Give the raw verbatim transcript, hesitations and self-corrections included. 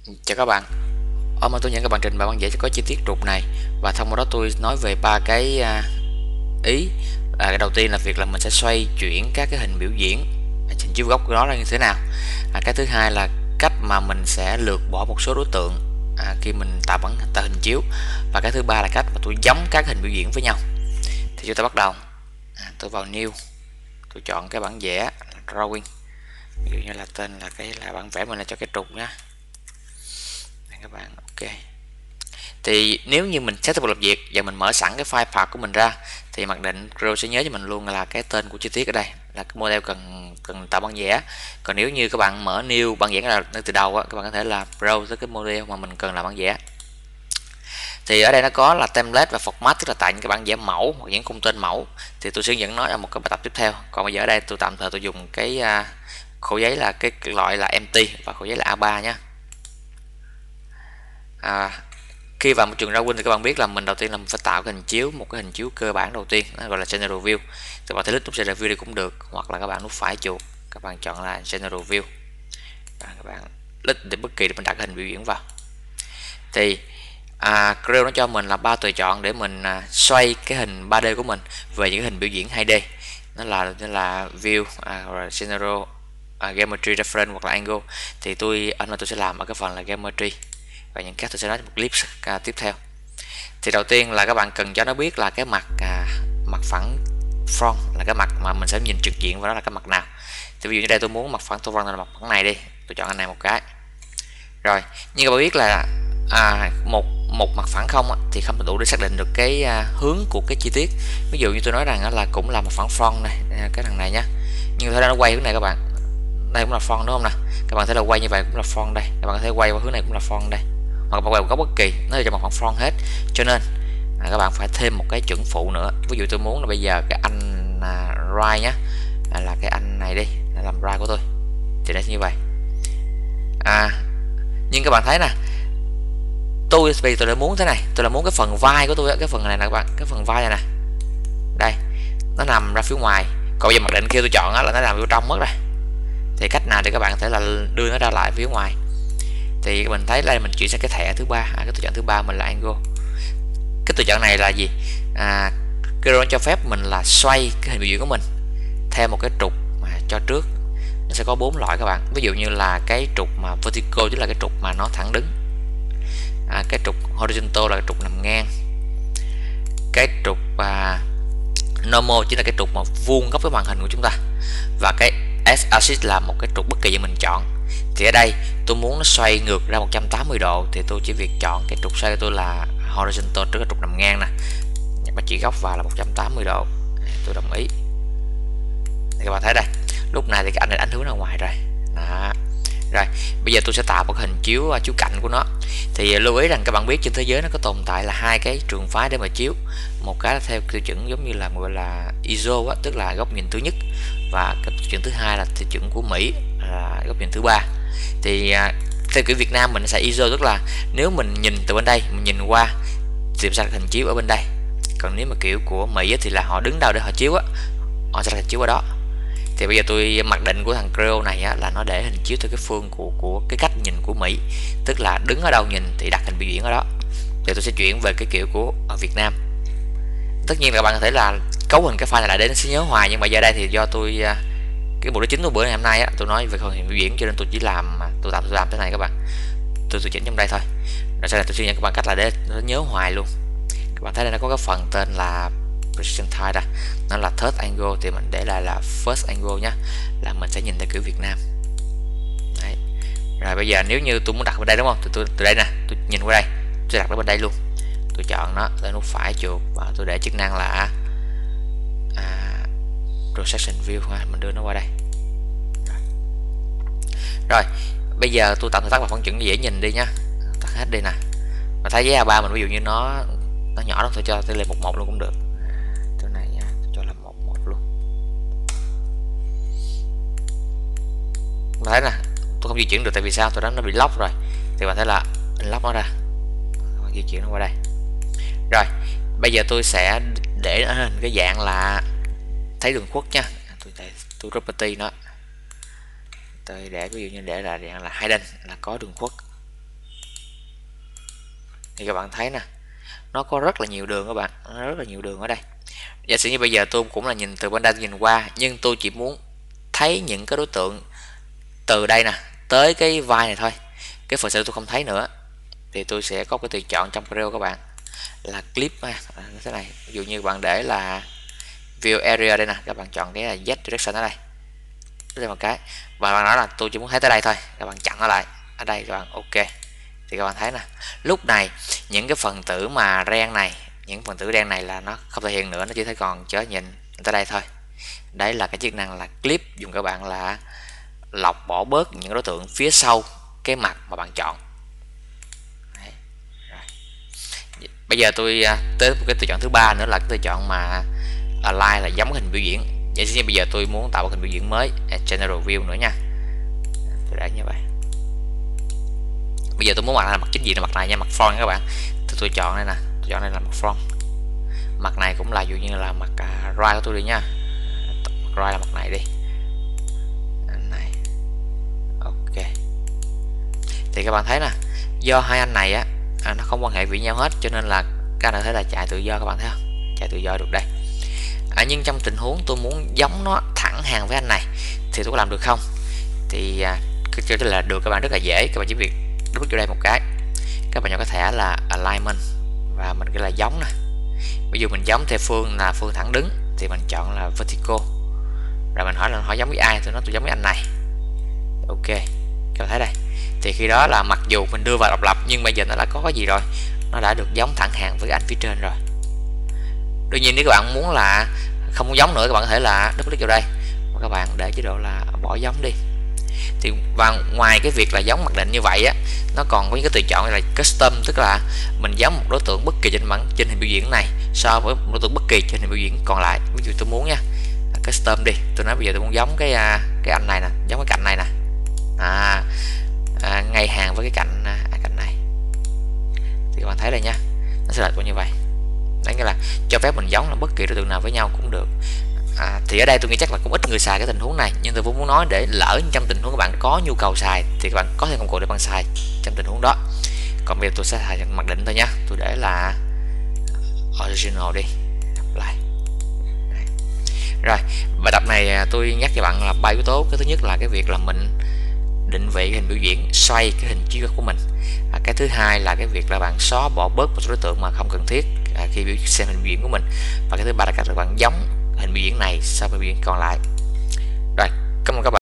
Chào các bạn. Hôm nay tôi nhận các bạn trình bày bản vẽ cho có chi tiết trục này, và thông qua đó tôi nói về ba cái à, ý. À, cái đầu tiên là việc là mình sẽ xoay chuyển các cái hình biểu diễn, à, hình chiếu góc của nó ra như thế nào. À, cái thứ hai là cách mà mình sẽ lược bỏ một số đối tượng à, khi mình tạo bản tạo hình chiếu, và cái thứ ba là cách mà tôi giống các hình biểu diễn với nhau. Thì chúng ta bắt đầu. À, tôi vào new, tôi chọn cái bản vẽ drawing, ví dụ như là tên là cái là bản vẽ mình là cho cái trục nhá các bạn. Ok, thì nếu như mình set up một làm việc và mình mở sẵn cái file path của mình ra thì mặc định Creo sẽ nhớ cho mình luôn là cái tên của chi tiết ở đây là cái model cần cần tạo bản vẽ. Còn nếu như các bạn mở new bản vẽ ra từ đầu á, các bạn có thể là browse tới cái model mà mình cần làm bản vẽ. Thì ở đây nó có là template và format, tức là tại những cái bản vẽ mẫu hoặc những khung tên mẫu, thì tôi sẽ hướng dẫn nó ở một cái bài tập tiếp theo. Còn bây giờ ở đây tôi tạm thời tôi dùng cái uh, khổ giấy là cái loại là empty và khổ giấy là a ba nhé. À, khi vào một trường drawing thì các bạn biết là mình đầu tiên là mình phải tạo cái hình chiếu, một cái hình chiếu cơ bản đầu tiên, nó gọi là general view. Các bạn thể click nút general view đi cũng được, hoặc là các bạn nút phải chuột, các bạn chọn là general view, và các bạn click để bất kỳ để mình đặt cái hình biểu diễn vào. Thì à, Creo nó cho mình là ba tùy chọn để mình à, xoay cái hình ba D của mình về những cái hình biểu diễn hai D. Nó là nó là view, à, rồi general, à, geometry reference hoặc là angle. Thì tôi anh mà tôi sẽ làm ở cái phần là geometry, và những cách tôi sẽ nói một clip à, tiếp theo. Thì đầu tiên là các bạn cần cho nó biết là cái mặt à, mặt phẳng front là cái mặt mà mình sẽ nhìn trực diện vào, đó là cái mặt nào. Thì ví dụ như đây tôi muốn mặt phẳng front là mặt phẳng này đi, tôi chọn anh này một cái. Rồi, như các bạn biết là à, một một mặt phẳng không á, thì không đủ để xác định được cái à, hướng của cái chi tiết. Ví dụ như tôi nói rằng là cũng là một phẳng front này, cái thằng này nhá, nhưng thế nó quay hướng này các bạn, đây cũng là front đúng không nè, các bạn thấy là quay như vậy cũng là front đây, các bạn có thể quay qua hướng này cũng là front đây, hoặc bạn quay một góc bất kỳ nó là cho một khoảng front hết. Cho nên à, các bạn phải thêm một cái chuẩn phụ nữa. Ví dụ tôi muốn là bây giờ cái anh à, right nhá, à, là cái anh này đi là làm right của tôi, thì nó như vậy. À, nhưng các bạn thấy nè, tôi vì tôi đã muốn thế này, tôi là muốn cái phần vai của tôi, cái phần này nè các bạn, cái phần vai này nè, đây nó nằm ra phía ngoài, còn giờ mặc định khi tôi chọn là nó nằm vô trong mất rồi. Thì cách nào thì các bạn có thể là đưa nó ra lại phía ngoài. Thì mình thấy đây mình chuyển sang cái thẻ thứ ba, à, cái tùy chọn thứ ba mình là angle. Cái tùy chọn này là gì? À, cái nó cho phép mình là xoay cái hình biểu diễn của mình theo một cái trục mà cho trước. Nó sẽ có bốn loại các bạn. Ví dụ như là cái trục mà vertical, tức là cái trục mà nó thẳng đứng. À, cái trục horizontal là cái trục nằm ngang. Cái trục à, normal chính là cái trục mà vuông góc với màn hình của chúng ta. Và cái S-axis là một cái trục bất kỳ như mình chọn. Thì ở đây tôi muốn nó xoay ngược ra một trăm tám mươi độ thì tôi chỉ việc chọn cái trục xoay của tôi là horizontal, tức là trục nằm ngang nè, mà chỉ góc vào là một trăm tám mươi độ. Tôi đồng ý. Thì các bạn thấy đây, lúc này thì cái ảnh này ảnh hướng ra ngoài rồi. Đó. Rồi, bây giờ tôi sẽ tạo một cái hình chiếu chiếu cạnh của nó. Thì lưu ý rằng các bạn biết trên thế giới nó có tồn tại là hai cái trường phái để mà chiếu. Một cái là theo tiêu chuẩn giống như là gọi là i ét o á, tức là góc nhìn thứ nhất, và cái tiêu chuẩn thứ hai là tiêu chuẩn của Mỹ là góc nhìn thứ ba. Thì à, theo kiểu Việt Nam mình sẽ i ét o, tức là nếu mình nhìn từ bên đây mình nhìn qua thì sẽ hình chiếu ở bên đây. Còn nếu mà kiểu của Mỹ thì là họ đứng đâu để họ chiếu á, họ sẽ hình chiếu ở đó. Thì bây giờ tôi mặc định của thằng Creo này á, là nó để hình chiếu theo cái phương của của cái cách nhìn của Mỹ, tức là đứng ở đâu nhìn thì đặt hình biểu diễn ở đó. Thì tôi sẽ chuyển về cái kiểu của ở Việt Nam. Tất nhiên là các bạn có thể là cấu hình cái file này lại để nó sẽ nhớ hoài, nhưng mà giờ đây thì do tôi cái bộ đính chính của bữa ngày hôm nay á, tôi nói về phần hình biểu diễn cho nên tôi chỉ làm tôi tạm tôi làm thế này các bạn. Tôi tôi chỉnh trong đây thôi. Rồi sau này tôi sẽ nhận các bạn cách là để nó nhớ hoài luôn. Các bạn thấy đây nó có cái phần tên là precision type đây, nó là third angle thì mình để lại là first angle nhé, là mình sẽ nhìn theo kiểu Việt Nam. Đấy. Rồi bây giờ nếu như tôi muốn đặt bên đây đúng không, thì tôi từ đây nè, tôi nhìn qua đây, tôi đặt nó bên đây luôn. Tôi chọn nó, tôi nút phải chuột và tôi để chức năng là à, projection view ha, mình đưa nó qua đây. Rồi, rồi bây giờ tôi tạm thời tắt vào phông chữ dễ nhìn đi nhá, tắt hết đi nè. Mà thấy giấy a ba mình ví dụ như nó nó nhỏ lắm, tôi cho tôi lên một một luôn cũng được. Chỗ này nha, tôi cho là một một luôn. Bạn thấy nè, tôi không di chuyển được tại vì sao? Tôi đó nó bị lock rồi. Thì bạn thấy là mình lock nó ra, bạn di chuyển nó qua đây. Rồi bây giờ tôi sẽ để nó hình cái dạng là thấy đường khuất nha. Tôi để tôi property nó, tôi để ví dụ như để là dạng là hidden, là có đường khuất. thì các bạn thấy nè, nó có rất là nhiều đường các bạn, nó rất là nhiều đường ở đây. Giả sử như bây giờ tôi cũng là nhìn từ bên đây nhìn qua, nhưng tôi chỉ muốn thấy những cái đối tượng từ đây nè tới cái vai này thôi, cái phần sau tôi không thấy nữa, thì tôi sẽ có cái tùy chọn trong Creo các bạn là clip à, thế này. Ví dụ như bạn để là view area đây nè, các bạn chọn cái là Z direction ở đây, đây một cái, và bạn nói là tôi chỉ muốn thấy tới đây thôi, các bạn chặn nó lại ở đây, các bạn ok. Thì các bạn thấy nè, lúc này những cái phần tử mà đen này, những phần tử đen này là nó không thể hiện nữa, nó chỉ thấy còn chớ nhìn tới đây thôi. Đấy là cái chức năng là clip dùng các bạn là lọc bỏ bớt những đối tượng phía sau cái mặt mà bạn chọn. Đấy. Rồi. Bây giờ tôi tới một cái tùy chọn thứ ba nữa là cái tùy chọn mà align là giống hình biểu diễn. Vậy thì bây giờ tôi muốn tạo một hình biểu diễn mới, general view nữa nha, tôi để như vậy. Bây giờ tôi muốn mặt là mặt chính diện là mặt này nha, mặt front các bạn, thì tôi chọn đây nè, tôi chọn đây là mặt front. Mặt này cũng là dụ như là mặt uh, right của tôi đi nha, mặt right là mặt này đi, này ok. Thì các bạn thấy nè, do hai anh này á à, nó không quan hệ với nhau hết, cho nên là các bạn thấy là chạy tự do, các bạn thấy không, chạy tự do được đây. À, nhưng trong tình huống tôi muốn giống nó thẳng hàng với anh này thì tôi có làm được không? Thì à, cái là được các bạn, rất là dễ. Các bạn chỉ việc đúng chỗ đây một cái, các bạn chọn cái thẻ là alignment và mình cái là giống nè. Ví dụ mình giống theo phương là phương thẳng đứng thì mình chọn là vertical, rồi mình hỏi là hỏi giống với ai, tôi nói tôi giống với anh này, ok. Các bạn thấy đây, thì khi đó là mặc dù mình đưa vào độc lập nhưng bây giờ nó đã có cái gì rồi, nó đã được giống thẳng hàng với anh phía trên rồi. Đương nhiên nếu các bạn muốn là không muốn giống nữa, các bạn có thể là double click vào đây và các bạn để chế độ là bỏ giống đi. Thì và ngoài cái việc là giống mặc định như vậy á, nó còn có những cái tùy chọn là custom, tức là mình giống một đối tượng bất kỳ trên bản trên hình biểu diễn này so với một đối tượng bất kỳ trên hình biểu diễn còn lại. Ví dụ tôi muốn nha, custom đi, tôi nói bây giờ tôi muốn giống cái cái anh này nè, giống cái cạnh này nè, à, à, ngay hàng với cái cạnh à, cạnh này, thì các bạn thấy đây nha, nó sẽ là như vậy. Đấy, nghĩa là cho phép mình giống là bất kỳ đối tượng nào với nhau cũng được. À, thì ở đây tôi nghĩ chắc là cũng ít người xài cái tình huống này, nhưng tôi cũng muốn nói để lỡ trong tình huống các bạn có nhu cầu xài thì các bạn có thêm công cụ để bạn xài trong tình huống đó. Còn bây giờ tôi sẽ xài mặc định thôi nhé, tôi để là original đi, apply. Rồi, bài tập này tôi nhắc cho bạn là ba yếu tố. Cái thứ nhất là cái việc là mình định vị hình biểu diễn, xoay cái hình chiếu của mình. À, cái thứ hai là cái việc là bạn xóa bỏ bớt một số đối tượng mà không cần thiết à, khi xem hình biểu diễn của mình. Và cái thứ ba là các bạn giống hình biểu diễn này so với biểu diễn còn lại. Rồi, cảm ơn các bạn.